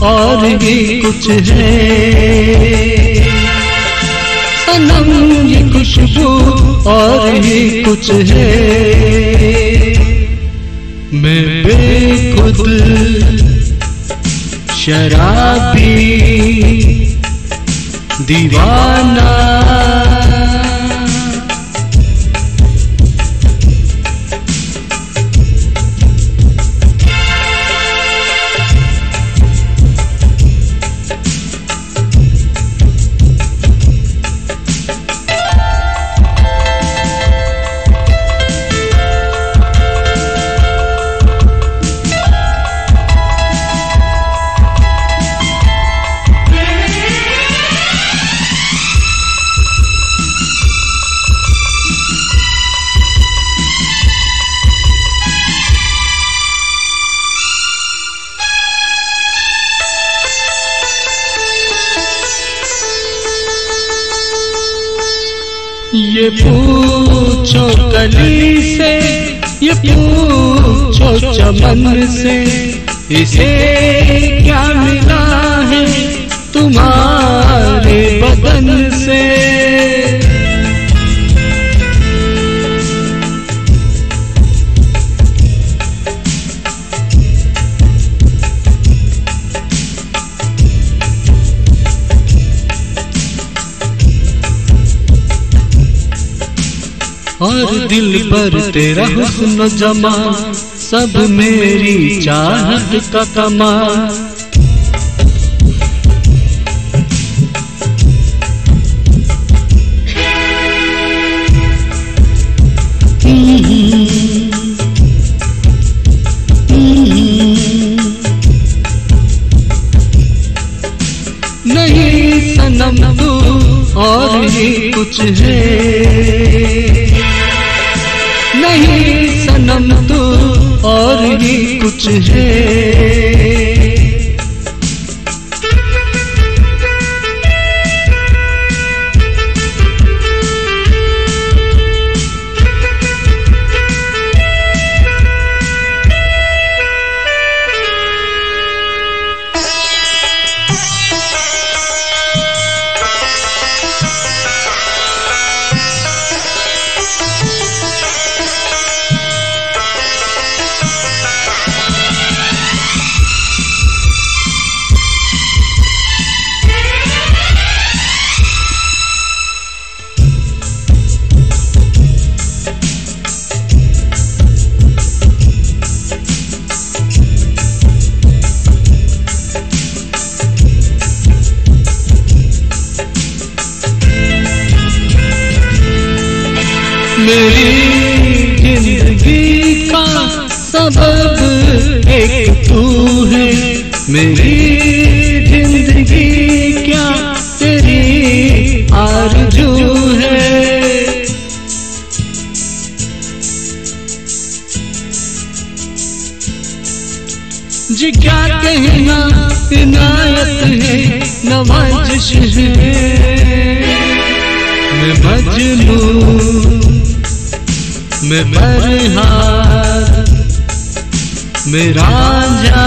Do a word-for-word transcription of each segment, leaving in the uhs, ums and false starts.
और ही कुछ है। सनम ये खुशबू और ही कुछ है। मैं बेखुद शराबी दीवाना, ये पूछो कली से, ये पूछो चमन से, इसे क्या मिला है तुम्हारे बदन से। और दिल पर तेरा हुस्न जमा, सब मेरी चाहत का कमाल। नहीं सनम तू और ही कुछ है। नहीं सनम तू और ही कुछ है। मेरी जिंदगी का सबब एक तू है। मेरी जिंदगी क्या तेरी आरज़ू है। जी क्या कहना इनायत है नवाज़िश है। मैं मजनू मैं बरहार मैं रांझा।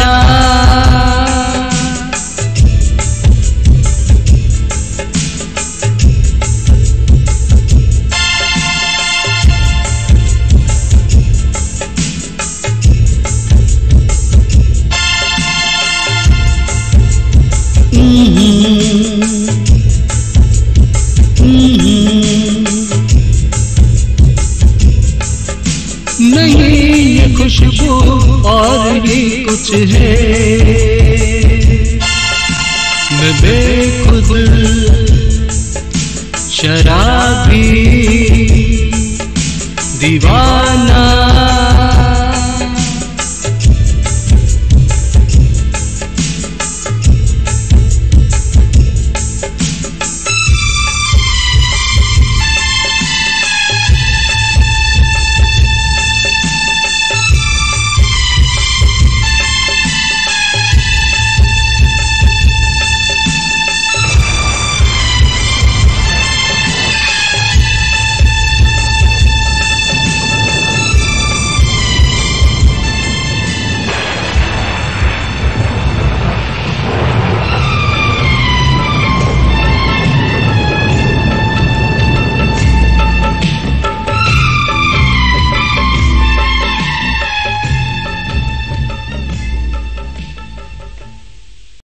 नहीं ये खुशबू और ही कुछ है। मैं बेखुद शराबी दीवाना।